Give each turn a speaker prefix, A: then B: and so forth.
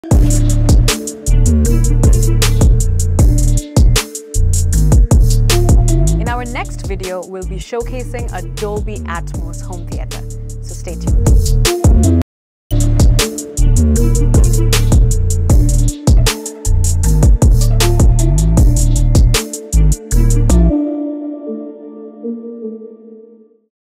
A: In our next video, we'll be showcasing a Dolby Atmos home theater, so stay tuned.